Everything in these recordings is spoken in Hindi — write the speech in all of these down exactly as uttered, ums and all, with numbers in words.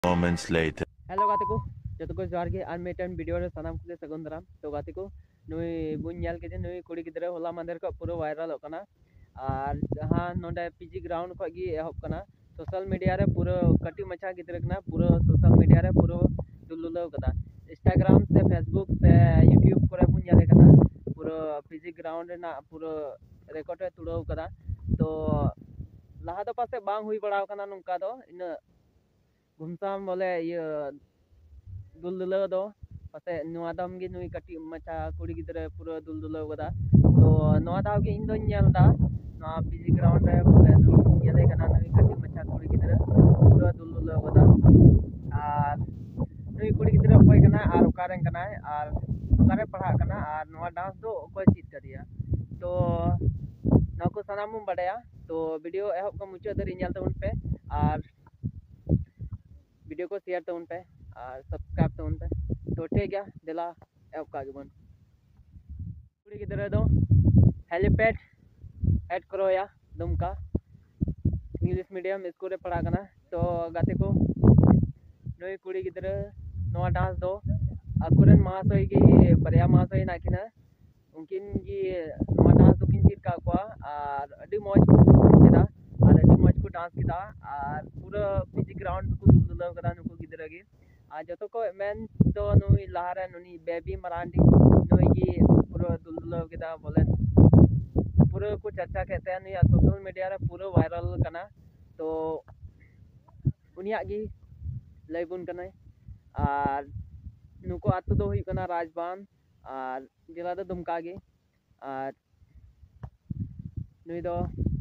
Moments later. हेलो गाते को जो को जोहार गे आर मेटन वीडियो रे सनाम को सगुन दाराम तो गाते को नुई बुन नेल के नुई कुड़ी गिदरा होला मंदिर को पूरा वायरल होकना और जहां नोडे पीजी ग्राउंड को गी एहब कना सोशल मीडिया रे पूरा कटी मचा गिदरा कना पूरा सोशल मीडिया रे पूरा दुलुलो कदा इंस्टाग्राम से फेसबुक से यूट्यूब करे बुन नेले कना पूरा पीजी ग्राउंड ना पूरा रिकॉर्ड तुड़ो कदा तो लहा तो पासे बांग हुई बड़ा कना नुका दो इन घुमसाम बोले ये दुल दुल दो पासे नोआ दाम गे नुई कटी मचा कुड़ी गिदरे पूरा दुल दुल गदा तो नोआ दाव गे इन दो नेल दा नोआ पीजी ग्राउंड रे बोले नुई नेले कना नुई कटी मचा कुड़ी गिदरे पूरा दुल दुल गदा आर नुई कुड़ी गिदरे ओय कना आर ओकारे कना आर ओकारे पढ़ा कना आर नोआ डांस दो ओको चीज करिया तो नको सनामु बड़ाया तो वीडियो एहब को मुचाद दरी नेल तउन पे आर वीडियो को शेयर तउन पे और सब्सक्राइब तउन पे तो ठीक है दिला एप का बन कुड़ी गिदरा दो हेलीपैड ऐड करो या दुमका इंग्लिश मीडियम स्कूल रे पढ़ा कना तो गाते को नई कुड़ी गिदरा नोआ डांस दो अकुरन महाशय की बरिया महाशय नाकिना उनकिन की नोआ डांस तो किन चीज का को और अडी मौज को केदा और अडी मौज को डांस केदा और पूरा पीजी ग्राउंड को दुल दुल कदा नुको गिदरा गे आज जो को मेन तो नुई लहारे नुनी बेबी मरांडी नुई की पूरा दुल दुल केदा बोले पूरा को चर्चा कहते हैं नुई सोशल मीडिया रे पूरा वायरल कना तो उनिया गी लैबुन कना और नुको आतु दो हुई कना राजबान और जिला दो दुमका गे और नुई दो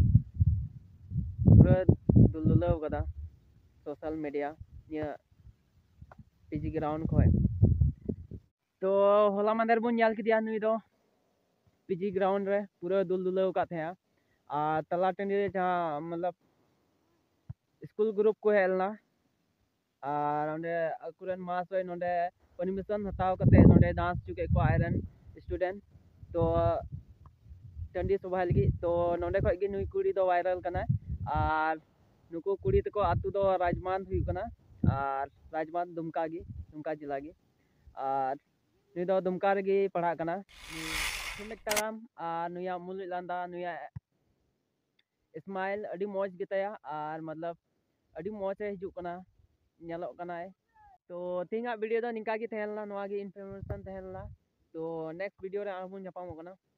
पूरा दुल दुल कदा सोशल मीडिया निया पीजी ग्राउंड को तो होला मंदिर बुन नेल किदिया नुई दो पीजी ग्राउंड रे पूरा दुल दुल का थे आ तला टंडी रे जहां मतलब स्कूल ग्रुप को हेलना और नोडे अकुरन महाशय नोडे परमिशन हताव कते नोडे डांस चुके को आयरन स्टूडेंट तो टंडी सभा लगी तो नोडे खय गे नुई कुड़ी दो वायरल कना और नुको कुड़ी तको आतु दो राजमान हुई कना और राजमान दुमका गे दुमका जिला गे और नुई दो दुमका रे गे पढ़ा कना ठुमेक ताराम और नुया मुल लांदा नुया स्माइल अडी मौज गिताया और मतलब अडी मौज हिजुक कना नेलोक कना तो तींगा वीडियो दो निका गे तहेलना नोआ गे इन्फॉर्मेशन तहेलना तो नेक्स्ट वीडियो रे आबुन जापामो कना।